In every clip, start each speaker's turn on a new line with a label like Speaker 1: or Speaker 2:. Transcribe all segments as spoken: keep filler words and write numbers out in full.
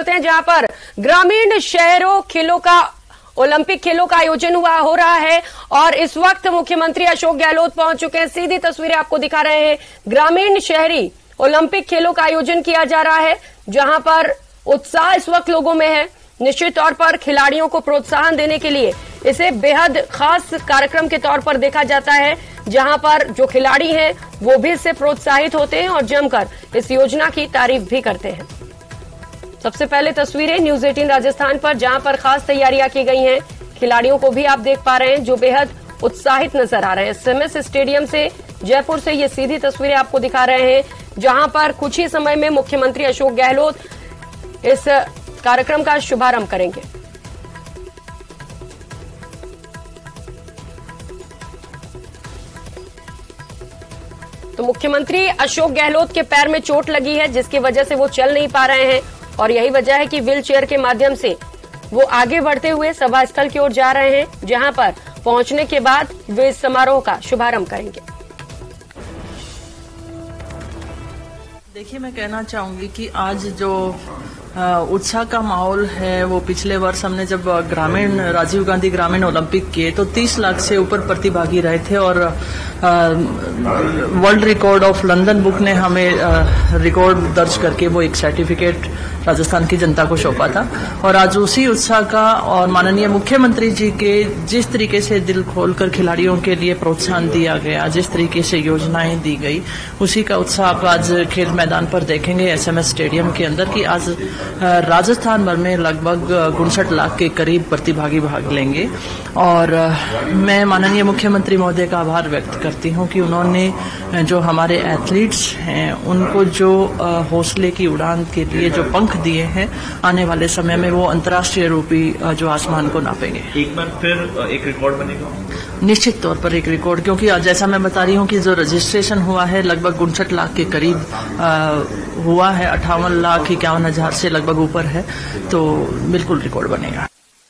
Speaker 1: करते हैं, जहां पर ग्रामीण शहरों खेलों का ओलंपिक खेलों का आयोजन हुआ हो रहा है और इस वक्त मुख्यमंत्री अशोक गहलोत पहुंच चुके हैं। सीधी तस्वीरें आपको दिखा रहे हैं। ग्रामीण शहरी ओलंपिक खेलों का आयोजन किया जा रहा है, जहां पर उत्साह इस वक्त लोगों में है। निश्चित तौर पर खिलाड़ियों को प्रोत्साहन देने के लिए इसे बेहद खास कार्यक्रम के तौर पर देखा जाता है, जहां पर जो खिलाड़ी हैं वो भी इससे प्रोत्साहित होते हैं और जमकर इस योजना की तारीफ भी करते हैं। सबसे पहले तस्वीरें न्यूज अठारह राजस्थान पर, जहां पर खास तैयारियां की गई हैं। खिलाड़ियों को भी आप देख पा रहे हैं जो बेहद उत्साहित नजर आ रहे हैं। एसएमएस स्टेडियम से, जयपुर से ये सीधी तस्वीरें आपको दिखा रहे हैं, जहां पर कुछ ही समय में मुख्यमंत्री अशोक गहलोत इस कार्यक्रम का शुभारंभ करेंगे। तो मुख्यमंत्री अशोक गहलोत के पैर में चोट लगी है, जिसकी वजह से वो चल नहीं पा रहे हैं और यही वजह है कि व्हील चेयर के माध्यम से वो आगे बढ़ते हुए सभा स्थल की ओर जा रहे हैं, जहां पर पहुंचने के बाद वे इस समारोह का शुभारंभ करेंगे।
Speaker 2: देखिए, मैं कहना चाहूंगी कि आज जो उत्साह का माहौल है वो पिछले वर्ष हमने जब ग्रामीण राजीव गांधी ग्रामीण ओलंपिक किए तो तीस लाख से ऊपर प्रतिभागी रहे थे और world record of London book ने हमें रिकॉर्ड दर्ज करके वो एक सर्टिफिकेट राजस्थान की जनता को सौंपा था। और आज उसी उत्साह का और माननीय मुख्यमंत्री जी के जिस तरीके से दिल खोलकर खिलाड़ियों के लिए प्रोत्साहन दिया गया, जिस तरीके से योजनाएं दी गई, उसी का उत्साह आप आज खेल मैदान पर देखेंगे एसएमएस स्टेडियम के अंदर कि आज राजस्थान भर में लगभग उनसठ लाख के करीब प्रतिभागी भाग लेंगे। और मैं माननीय मुख्यमंत्री महोदय का आभार व्यक्त करती हूं कि उन्होंने जो हमारे एथलीट्स हैं उनको जो हौसले की उड़ान के लिए जो पंख दिए हैं, आने वाले समय में वो अंतर्राष्ट्रीय रूपी जो आसमान को नापेंगे।
Speaker 3: एक बार फिर एक रिकॉर्ड बनेगा
Speaker 2: निश्चित तौर पर एक रिकॉर्ड, क्योंकि जैसा मैं बता रही हूं कि जो रजिस्ट्रेशन हुआ है लगभग उनसठ लाख के करीब आ, हुआ है, अट्ठावन लाख इक्यावन हजार से लगभग ऊपर है, तो बिल्कुल रिकॉर्ड बनेगा।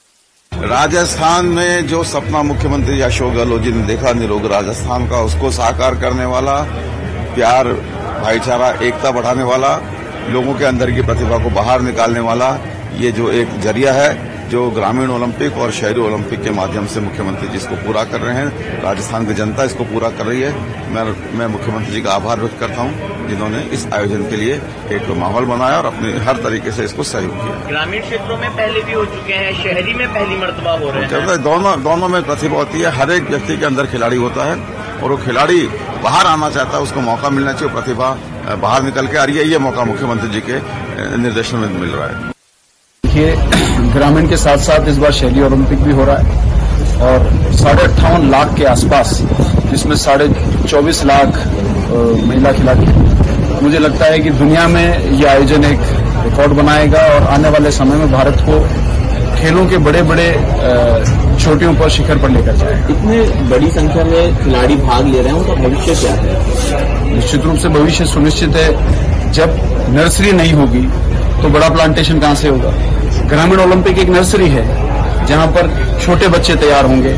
Speaker 4: राजस्थान में जो सपना मुख्यमंत्री अशोक गहलोत जी ने देखा निरोग राजस्थान का, उसको साकार करने वाला, प्यार भाईचारा एकता बढ़ाने वाला, लोगों के अंदर की प्रतिभा को बाहर निकालने वाला, ये जो एक जरिया है जो ग्रामीण ओलंपिक और शहरी ओलंपिक के माध्यम से मुख्यमंत्री जी इसको पूरा कर रहे हैं, राजस्थान की जनता इसको पूरा कर रही है। मैं मैं मुख्यमंत्री जी का आभार व्यक्त करता हूं जिन्होंने इस आयोजन के लिए एक माहौल बनाया और अपने हर तरीके से इसको सहयोग किया।
Speaker 3: ग्रामीण क्षेत्रों में पहले भी हो चुके हैं, शहरी में पहली मर्तबा हो रहे हैं।
Speaker 4: दोनों दोनों में प्रतिभा होती है, हर एक व्यक्ति के अंदर खिलाड़ी होता है और वो खिलाड़ी बाहर आना चाहता है, उसको मौका मिलना चाहिए, प्रतिभा बाहर निकल के आ रही है, ये मौका मुख्यमंत्री जी के निर्देशन में मिल रहा है।
Speaker 5: देखिए, ग्रामीण के साथ साथ इस बार शहरी ओलंपिक भी हो रहा है और साढ़े अट्ठावन लाख के आसपास, जिसमें साढ़े चौबीस लाख महिला खिलाड़ी। मुझे लगता है कि दुनिया में ये आयोजन एक रिकॉर्ड बनाएगा और आने वाले समय में भारत को खेलों के बड़े बड़े चोटियों पर, शिखर पर लेकर जाए।
Speaker 3: इतने बड़ी संख्या में खिलाड़ी भाग ले रहे हैं, उनका भविष्य क्या है?
Speaker 5: निश्चित रूप से भविष्य सुनिश्चित है। जब नर्सरी नहीं होगी तो बड़ा प्लांटेशन कहां से होगा? ग्रामीण ओलंपिक एक नर्सरी है जहां पर छोटे बच्चे तैयार होंगे।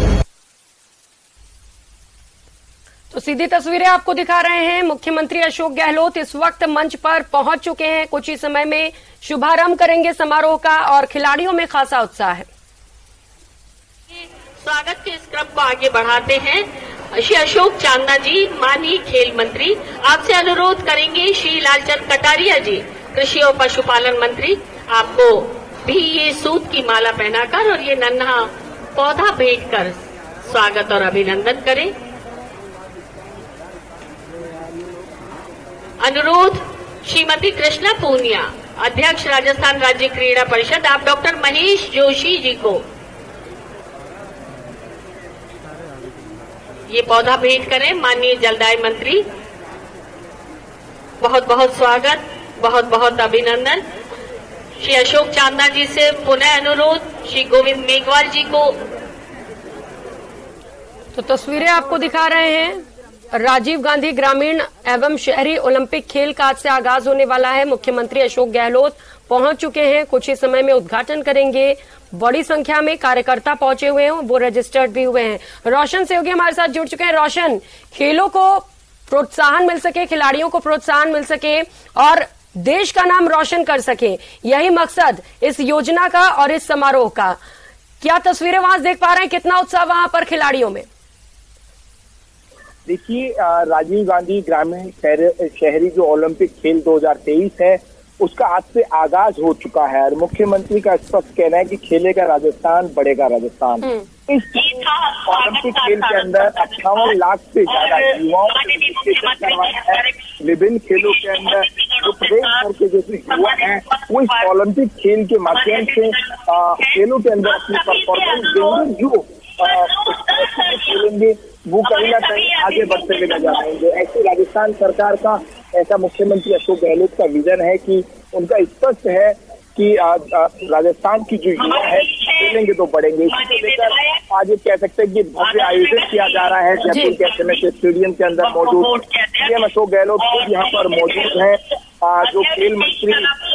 Speaker 1: तो सीधी तस्वीरें आपको दिखा रहे हैं। मुख्यमंत्री अशोक गहलोत इस वक्त मंच पर पहुंच चुके हैं, कुछ ही समय में शुभारंभ करेंगे समारोह का और खिलाड़ियों में खासा उत्साह है।
Speaker 6: स्वागत के इस क्रम को आगे बढ़ाते हैं श्री अशोक चांदना जी, माननीय खेल मंत्री। आपसे अनुरोध करेंगे श्री लालचंद कटारिया जी, कृषि और पशुपालन मंत्री, आपको भी ये सूत की माला पहनाकर और ये नन्हा पौधा भेंट कर स्वागत और अभिनंदन करें। अनुरोध श्रीमती कृष्णा पूनिया, अध्यक्ष राजस्थान राज्य क्रीड़ा परिषद, आप डॉक्टर महेश जोशी जी को ये पौधा भेंट करें। माननीय जलदाय मंत्री, बहुत बहुत स्वागत, बहुत बहुत अभिनंदन। श्री अशोक चांदना जी से पुनः अनुरोध श्री गोविंद मेघवाल जी को।
Speaker 1: तो तस्वीरें आपको दिखा रहे हैं। राजीव गांधी ग्रामीण एवं शहरी ओलंपिक खेल का आज से आगाज होने वाला है। मुख्यमंत्री अशोक गहलोत पहुंच चुके हैं, कुछ ही समय में उद्घाटन करेंगे। बड़ी संख्या में कार्यकर्ता पहुंचे हुए हैं, वो रजिस्टर्ड भी हुए हैं। रोशन सहयोगी हमारे साथ जुड़ चुके हैं। रोशन, खेलों को प्रोत्साहन मिल सके, खिलाड़ियों को प्रोत्साहन मिल सके और देश का नाम रोशन कर सकें, यही मकसद इस योजना का और इस समारोह का। क्या तस्वीरें वहां देख पा रहे हैं, कितना उत्साह वहां पर खिलाड़ियों में?
Speaker 7: देखिए, राजीव गांधी ग्रामीण शहरी जो ओलंपिक खेल दो हज़ार तेईस है उसका आज से आगाज हो चुका है और मुख्यमंत्री का स्पष्ट कहना है कि खेलेगा राजस्थान, बढ़ेगा राजस्थान। इस ओलंपिक खेल के अंदर अट्ठावन लाख से ज्यादा युवाओं को रजिस्ट्रेशन करवाया है। विभिन्न खेलों के अंदर जो प्रदेश भर के जैसे युवा हैं वो इस ओलंपिक खेल के माध्यम से खेलों के अंदर अपनी परफॉर्मेंस देंगे, जो खेलेंगे वो कहीं ना कहीं आगे बढ़ते हुए नजर आएंगे। ऐसे राजस्थान सरकार का, ऐसा मुख्यमंत्री अशोक गहलोत का विजन है कि उनका स्पष्ट है कि राजस्थान की जो युवा है खेलेंगे तो बढ़ेंगे। इसको लेकर आज ये कह सकते हैं कि भव्य आयोजन किया जा रहा है जयपुर के एस एम एस स्टेडियम के अंदर मौजूद सीएम अशोक गहलोत खुद यहाँ पर मौजूद है। जो खेल मंत्री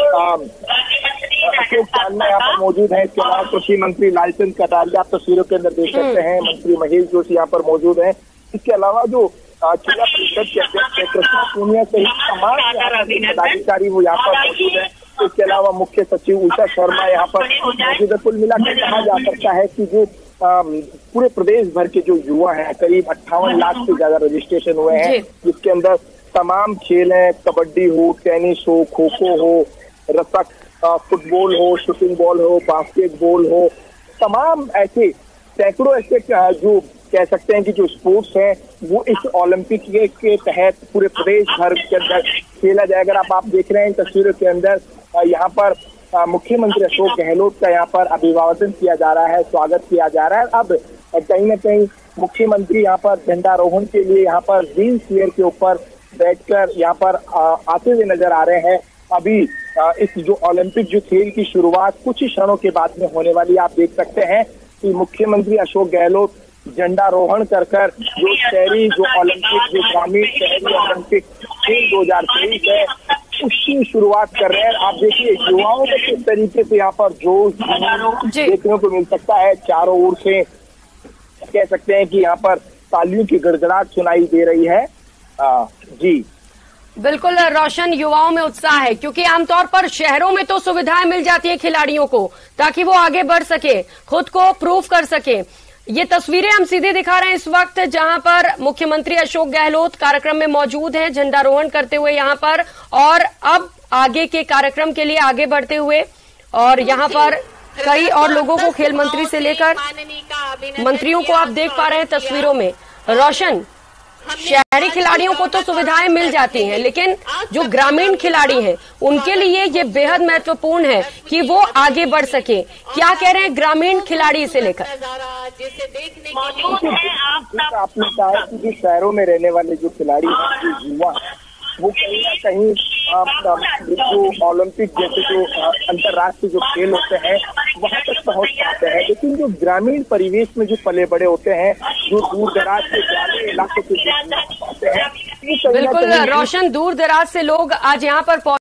Speaker 7: अशोक चांदना यहाँ पर मौजूद है। इसके अलावा कृषि मंत्री लालचंद कटारिया आप तस्वीरों के अंदर देख सकते हैं, मंत्री महेश जोशी यहाँ पर मौजूद है। इसके अलावा जो जिला परिषद के अध्यक्ष कृष्णा पूनिया सहित तमाम पदाधिकारी वो यहाँ पर मौजूद है। इसके अलावा मुख्य सचिव उषा शर्मा यहाँ पर मौजूद है। कुल मिलाकर कहा जा सकता है कि जो पूरे प्रदेश भर के जो युवा हैं, करीब अट्ठावन लाख से ज्यादा रजिस्ट्रेशन हुए हैं, जिसके अंदर तमाम खेल हैं, कबड्डी हो, टेनिस हो, खो खो हो, रसक, फुटबॉल हो, शूटिंग बॉल हो, बास्केटबॉल हो, तमाम ऐसे सैकड़ों ऐसे जो कह सकते हैं कि जो स्पोर्ट्स हैं वो इस ओलंपिक के तहत पूरे प्रदेश भर के अंदर खेला जाएगा। अब आप देख रहे हैं तस्वीरों के अंदर यहाँ पर मुख्यमंत्री अशोक गहलोत का यहाँ पर अभिवादन किया जा रहा है, स्वागत किया जा रहा है। अब कहीं ना कहीं मुख्यमंत्री यहाँ पर झंडारोहण के लिए यहाँ पर व्हील चेयर के ऊपर बैठकर यहाँ पर आते हुए नजर आ रहे हैं। अभी इस जो ओलंपिक जो खेल की शुरुआत कुछ ही क्षणों के बाद में होने वाली, आप देख सकते हैं कि मुख्यमंत्री अशोक गहलोत झंडारोहण कर कर जो शहरी जो ओलंपिक जो ग्रामीण शहरी ओलंपिक खेल दो हज़ार तेईस है उसकी शुरुआत कर रहे हैं। आप देखिए युवाओं में किस तरीके से यहाँ पर जोश देखने को मिल सकता है। चारों ओर से कह सकते हैं कि यहाँ पर तालियों की गड़गड़ाहट सुनाई दे रही है। आ, जी
Speaker 1: बिल्कुल रोशन, युवाओं में उत्साह है क्योंकि आमतौर पर शहरों में तो सुविधाएं मिल जाती है खिलाड़ियों को ताकि वो आगे बढ़ सके, खुद को प्रूव कर सके। ये तस्वीरें हम सीधे दिखा रहे हैं इस वक्त जहां पर मुख्यमंत्री अशोक गहलोत कार्यक्रम में मौजूद हैं, झंडारोहण करते हुए यहाँ पर, और अब आगे के कार्यक्रम के लिए आगे बढ़ते हुए। और यहाँ पर कई और लोगों को, खेल मंत्री से लेकर मंत्रियों को आप देख पा रहे हैं तस्वीरों में। रोशन, शहरी खिलाड़ियों को तो सुविधाएं मिल जाती हैं, लेकिन जो ग्रामीण खिलाड़ी हैं उनके लिए ये बेहद महत्वपूर्ण है कि वो आगे बढ़ सके। क्या कह रहे हैं ग्रामीण खिलाड़ी इसे लेकर?
Speaker 7: आपने कहा कि जो शहरों में रहने वाले जो खिलाड़ी हैं, युवा, वो कहीं ना कहीं जो ओलंपिक जैसे जो अंतर्राष्ट्रीय जो खेल होते हैं वहां तक पहुंच पाते हैं, लेकिन जो ग्रामीण परिवेश में जो पले बड़े होते हैं, जो दूर दराज के ग्रामीण इलाकों से होते हैं,
Speaker 1: बिल्कुल रोशन, दूर दराज से लोग आज यहाँ पर